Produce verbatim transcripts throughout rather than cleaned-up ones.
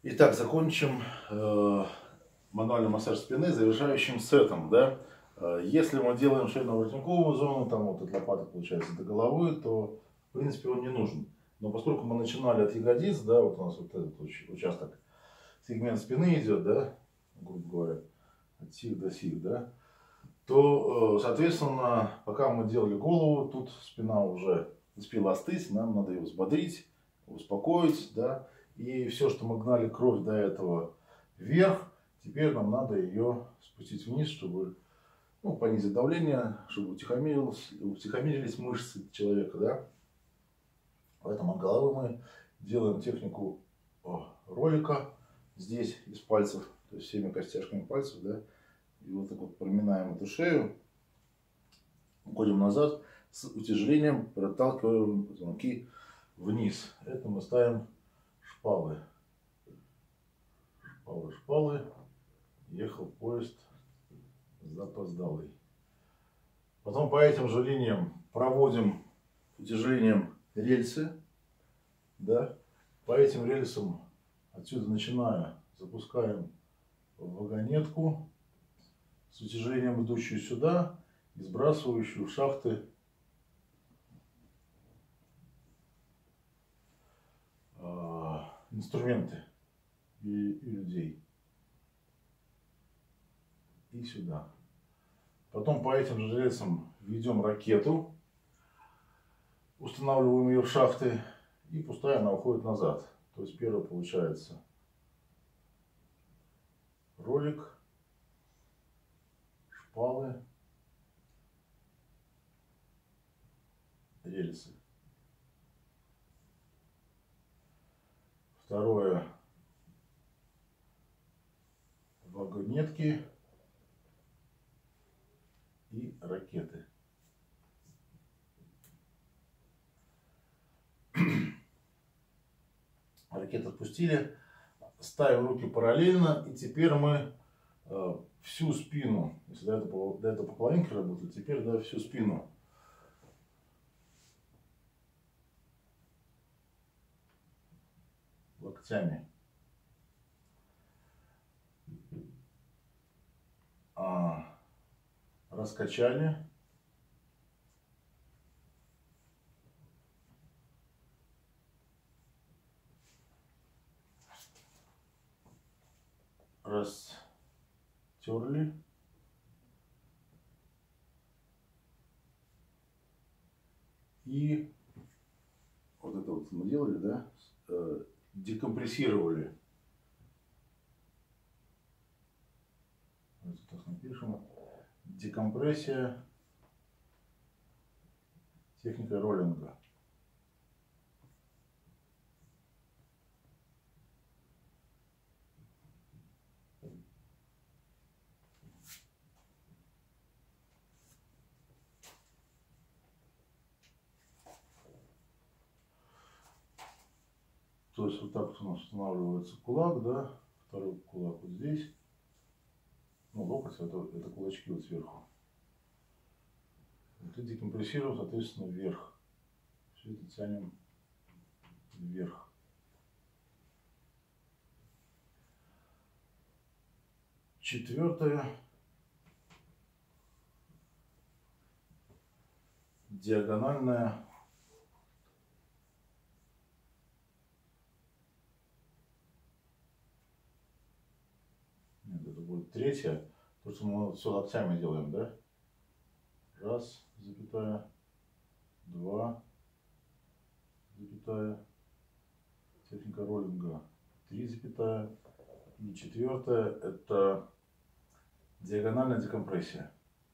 Итак, закончим э, мануальный массаж спины завершающим сетом, да. Э, Если мы делаем шейно-воротниковую зону, там вот от лопаток получается до головы, то в принципе он не нужен. Но поскольку мы начинали от ягодиц, да, вот у нас вот этот участок, сегмент спины идет, да, грубо говоря, от сих до сих, да, то, э, соответственно, пока мы делали голову, тут спина уже успела остыть, нам надо ее взбодрить, успокоить, да. И все, что мы гнали кровь до этого вверх, теперь нам надо ее спустить вниз, чтобы, ну, понизить давление, чтобы утихомирились, утихомирились мышцы человека, да. Поэтому от головы мы делаем технику ролика здесь из пальцев, то есть всеми костяшками пальцев, да. И вот так вот проминаем эту шею, уходим назад, с утяжелением проталкиваем позвонки вниз. Это мы ставим шпалы. Шпалы, шпалы. Ехал поезд запоздалый. Потом по этим же линиям проводим утяжелением рельсы. Да? По этим рельсам отсюда начиная запускаем вагонетку с утяжелением, идущую сюда и сбрасывающую в шахты э, инструменты и, и людей. И сюда. Потом по этим же рельсам ведем ракету, устанавливаем ее в шахты, и пустая она уходит назад. То есть первое получается ролик, шпалы, рельсы. Второе вагонетки и ракеты. Ракеты отпустили, ставим руки параллельно, и теперь мы э, всю спину, если до этого, до этого по половинке работали, теперь да, всю спину локтями а, раскачали. Растерли. И вот это вот мы делали, да, э, декомпрессировали. Вот так напишем. Декомпрессия техника роллинга. То есть вот так у нас устанавливается кулак, да, второй кулак вот здесь. Ну, локоть это, это кулачки вот сверху. И декомпрессируем, соответственно, вверх. Все это тянем вверх. Четвертое. Диагональная. Нет, это будет третье. То, что мы все локтями делаем, да? Раз, запятая, два, запятая, техника роллинга, три, запятая, и четвертое это диагональная декомпрессия.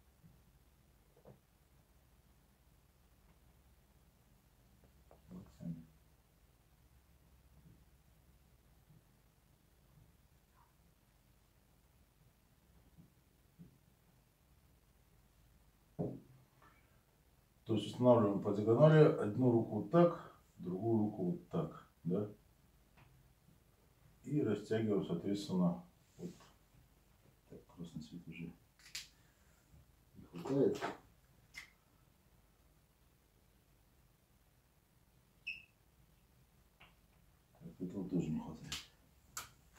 То есть устанавливаем по диагонали одну руку вот так, другую руку вот так, да? И растягиваем, соответственно, вот так, красный цвет уже не хватает. Так, этого тоже не хватает.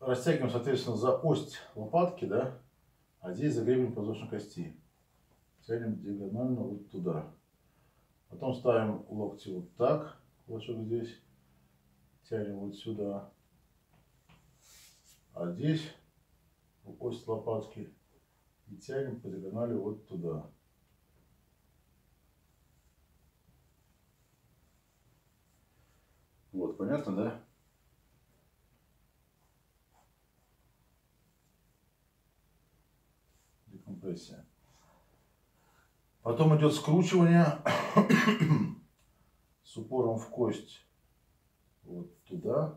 растягиваем, соответственно, за ось лопатки, да, а здесь за гребень подвздошной кости. Тянем диагонально вот туда. Потом ставим локти вот так, кулачок здесь, тянем вот сюда. А здесь ось лопатки и тянем по диагонали вот туда. Вот, понятно, да? Декомпрессия. Потом идет скручивание с упором в кость вот туда,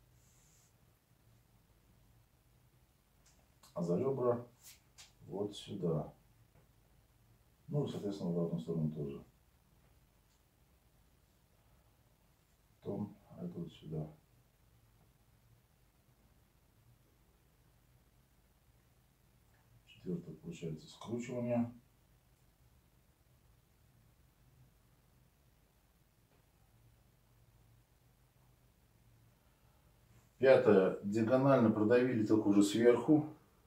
а за ребра вот сюда. Ну и, соответственно, в обратную сторону тоже. Потом это вот сюда. Четвертое получается скручивание. Пятое. Диагонально продавили, только уже сверху.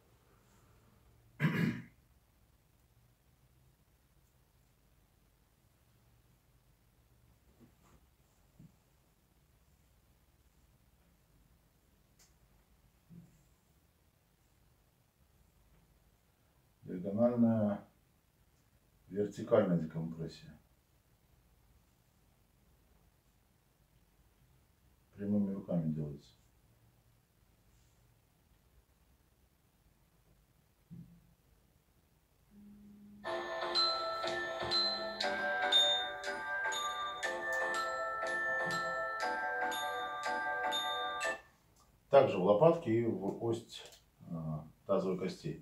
Диагональная, вертикальная декомпрессия. Прямыми руками делается. Также в лопатке и в ось тазовой кости.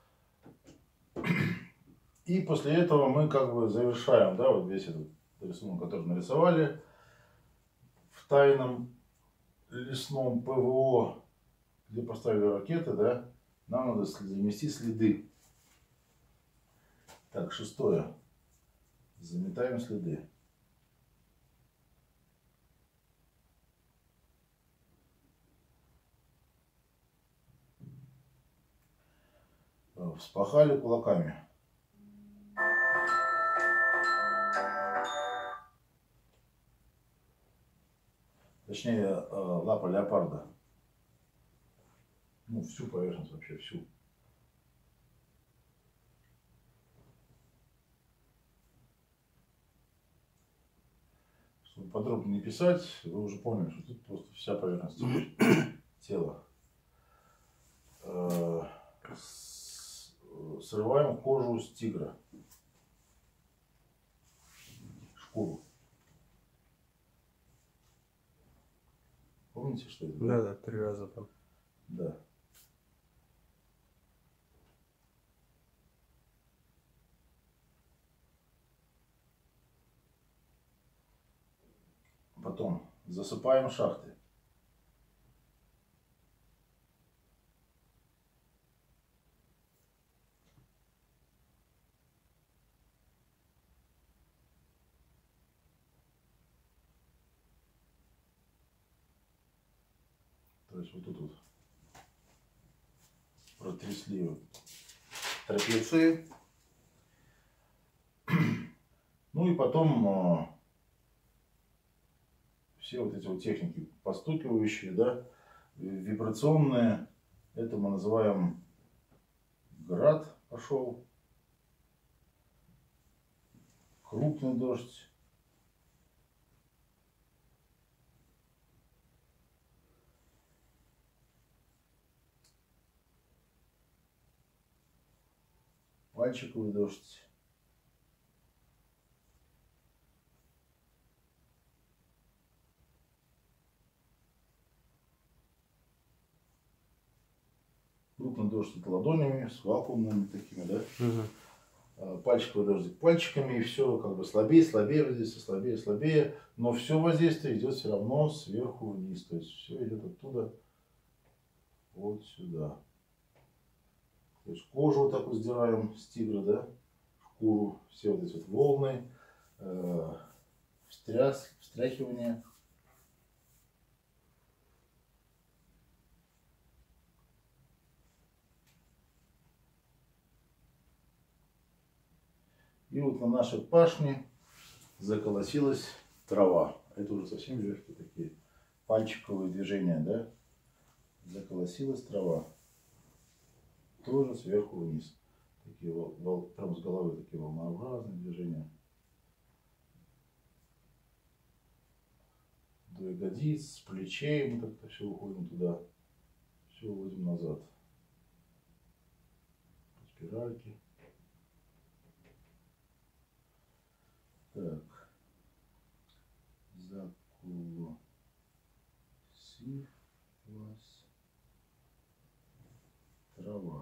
И после этого мы как бы завершаем, да, вот весь этот рисунок, который нарисовали в тайном лесном ПВО, где поставили ракеты, да, нам надо замести следы. Так, шестое. Заметаем следы. Вспахали кулаками. Точнее, лапа леопарда. Ну, всю поверхность вообще, всю. Чтобы подробно не писать, вы уже поняли, что тут просто вся поверхность тела. Срываем кожу с тигра. Шкуру. Помните, что это? Да, да, три раза там. Да. Потом засыпаем шахты. То есть вот тут вот протрясли трапеции. Ну и потом все вот эти вот техники постукивающие, да, вибрационные, это мы называем град пошел, крупный дождь. Пальчиковый дождь. Крупный дождь это ладонями, с вакуумными такими, да. Угу. Пальчиковый дождик пальчиками, и все как бы слабее, слабее воздействие, слабее, слабее. Но все воздействие идет все равно сверху вниз. То есть все идет оттуда вот сюда. То есть кожу вот так вот сдираем с тигра, да, шкуру, все вот эти вот волны, э, встряс, встряхивание. И вот на нашей пашне заколосилась трава. Это уже совсем легкие такие пальчиковые движения, да? Заколосилась трава. Тоже сверху вниз. Такие вол, прям с головы такие волнообразные движения. До ягодиц, с плечей мы как-то все уходим туда. Все уводим назад. Спиральки. Так. Заколосилась трава.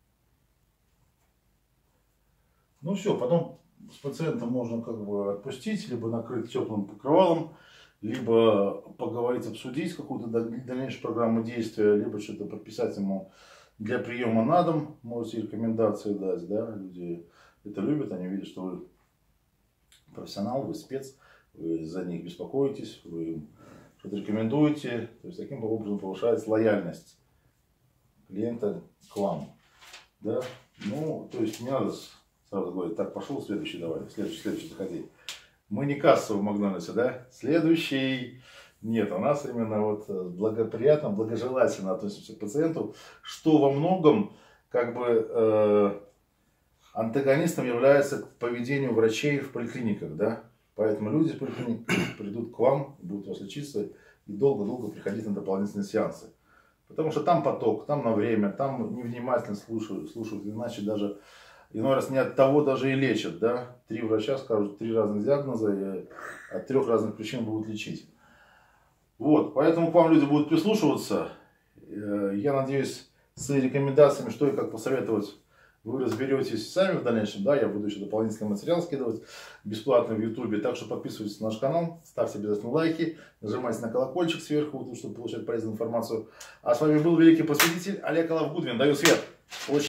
Ну все, потом с пациентом можно как бы отпустить, либо накрыть теплым покрывалом, либо поговорить, обсудить какую-то дальнейшую программу действия, либо что-то прописать ему для приема на дом. Можете рекомендации дать, да, люди это любят, они видят, что вы профессионал, вы спец, вы за них беспокоитесь, вы что-то рекомендуете. То есть таким образом повышается лояльность клиента к вам. Да? Ну, то есть не надо сразу говорить, так, пошел, следующий давай, следующий, следующий заходи. Мы не кассовый в Макдональдсе, да? Следующий. Нет, у нас именно вот благоприятно, благожелательно относимся к пациенту, что во многом как бы э, антагонистом является к поведению врачей в поликлиниках, да? Поэтому люди в поликлиниках придут к вам, будут вас лечиться и долго-долго приходить на дополнительные сеансы. Потому что там поток, там на время, там невнимательно слушают, слушают, иначе даже иной раз не от того даже и лечат, да? Три врача скажут три разных диагноза и от трех разных причин будут лечить. Вот, поэтому к вам люди будут прислушиваться. Я надеюсь, с рекомендациями, что и как посоветовать, вы разберетесь сами в дальнейшем. Да, я буду еще дополнительный материал скидывать бесплатно в ютубе. Так что подписывайтесь на наш канал, ставьте обязательно лайки, нажимайте на колокольчик сверху, чтобы получать полезную информацию. А с вами был великий просветитель Олег Алавгудвин. Даю свет. Очень